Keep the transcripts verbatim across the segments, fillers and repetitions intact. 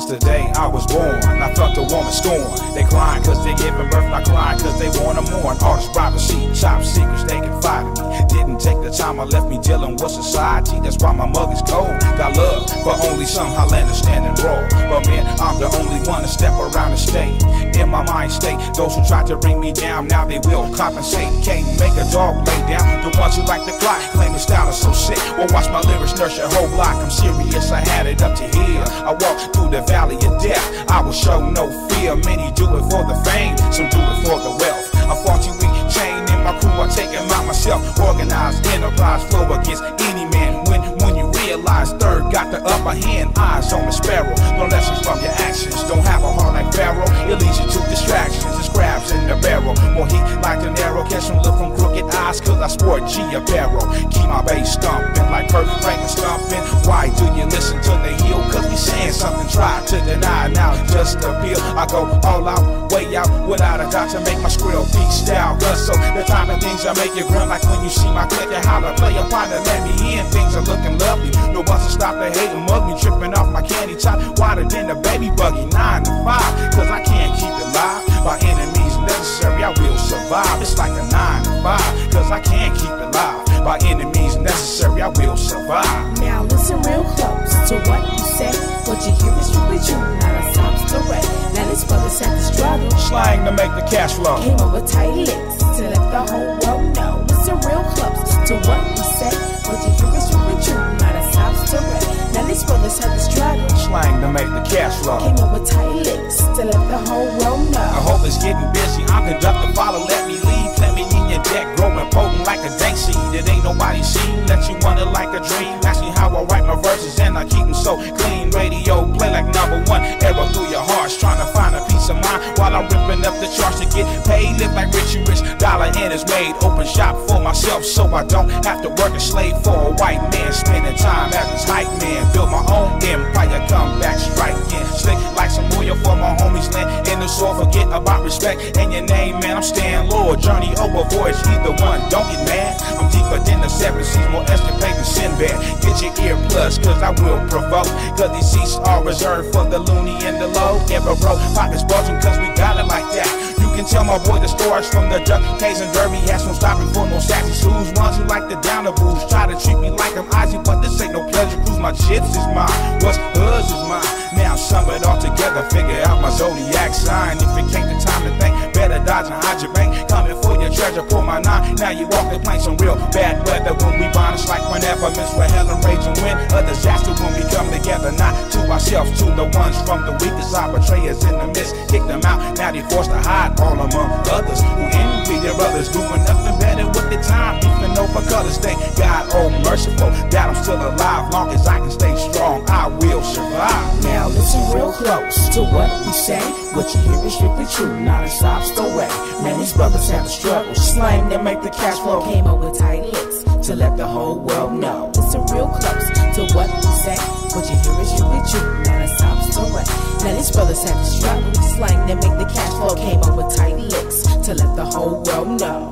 Since the day I was born, I felt a woman scorn. They crying cause they giving birth, not crying cause they wanna mourn. All this privacy, top secrets they confided me. Didn't take the time, I left me dealing with society. That's why my mother's cold. Got love, but only some Highlander standing raw. But man, I'm the only one to step around and stay in my mind state. Those who tried to bring me down, now they will compensate. Can't make a dog lay down. The ones who like to cry, claim the style is so sick. Well, watch my lyrics nurse your whole block. I'm serious, I had it up to here. I walked through the valley of death. I will show no fear. Many do it for the fame, some do it for the wealth. I fought you weak chain in my crew, I take him out myself. Organized enterprise flow against any man. When when you realize third got the upper hand, eyes on the sparrow. No lessons from your actions. Don't have a heart like Pharaoh. It leads you to distractions. It's crabs in the barrel. More heat like an arrow. Catch some look from crooked eyes, cause I sport G apparel. Keep my bass stumping like Kurt Franklin stumping. Why do you listen to the heel? Cause we saying something. Try to deny now, just appeal. I go all out, way out, without a doubt to make my skrill beat style. Cause so the type of things I make you grunt like when you see my click and holler. Play a part to let me in. Things are looking lovely. No one's to stop the hate and mug me. Tripping off my candy top. Wider than the baby buggy. Nine to five. Cause I can't keep it live. By enemies necessary, I will survive. It's like a nine to five. Cause I can't keep it live. By enemies necessary, I will survive. Now listen real close to what you say. What you hear is strictly true, not a sob story. Now this brothers had to struggle. Slang to make the cash flow. Came up with tight licks to let the whole world know. Listen real close to what we say. What you hear is strictly true, not a sob story. Now this brothers had to struggle. Slang to make the cash flow. Came up with tight licks to let the whole world know. I hope it's getting busy. I'm conductor, follow, let me lead. Let me in your deck, growing potent like a dank seed. It ain't nobody seen. Let you wonder like a dream. Ask me how I write my verses and I keep them so clean. Radio play like number one. Arrow through your hearts, trying to find a peace of mind while I'm ripping up the charts to get paid. Live like Richie Rich, dollar and is made. Open shop for myself so I don't have to work a slave for a white man. Spending time as his hype man. Build my own empire, come back striking. Slick like some oil for my homies land. In the soul, forget about respect and your name, man. I'm staying low. Journey over voice, either one. Don't get mad. I'm deeper than the seven seas, more escapade than Sinbad. Get your ear plugs, cause I will provoke. Cause these seats are reserved for the loony and the low. Ever broke, pockets bulging, cause we got it like that. You can tell my boy the stories from the duck, K's and Derby. Has no stopping for no sassy shoes. Ones who like the downer booze. Try to treat me like I'm Ozzy, but this ain't no pleasure cruise. My chips is mine, what's hers is mine. Now sum it all together, figure out my zodiac sign. If it can't the time to think, better dodge and hide your bank. Coming for your treasure, pull my nine. Now you walk the plank, some real bad weather when we bond. It's like whenever miss with hell and rage and win. A disaster when we come together, not to ourselves, to the ones from the weakest. Our betrayers in the midst, kick them out. Now they forced to hide all among others who envy their brothers, doing nothing better with the time. Beefing over colors, thank God, oh merciful, that I'm still alive. Long as I can stay strong, I will survive. Now listen real close to what we say. What you hear is strictly true, not a sob story. Man, these brothers have to struggle. Slang that make the cash flow. Came up with tight licks to let the whole world know. Listen real close to what we say. What you hear is strictly true, not a sob story. Now these brothers have to struggle. Slang that make the cash flow. Came up with tight licks to let the whole world know.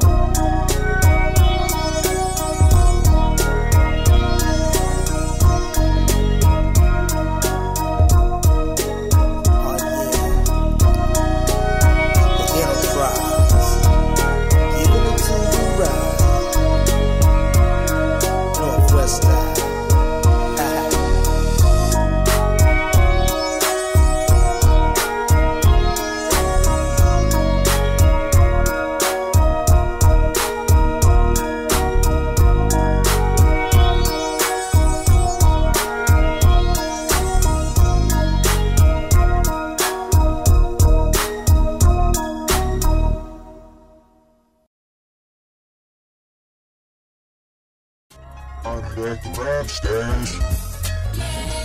I'm back to rap stars.